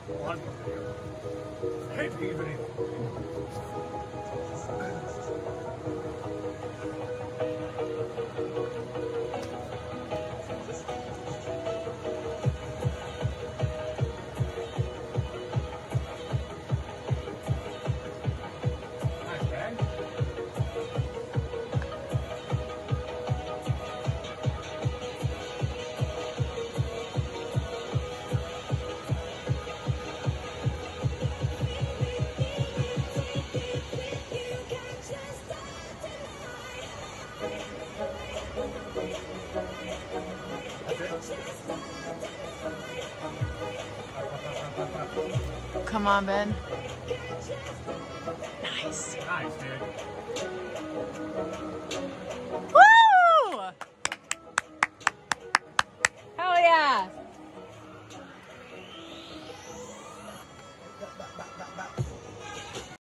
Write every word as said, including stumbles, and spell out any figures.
One. Hey, evening. Nice bag. Come on, Ben. Nice. Nice, dude. Woo!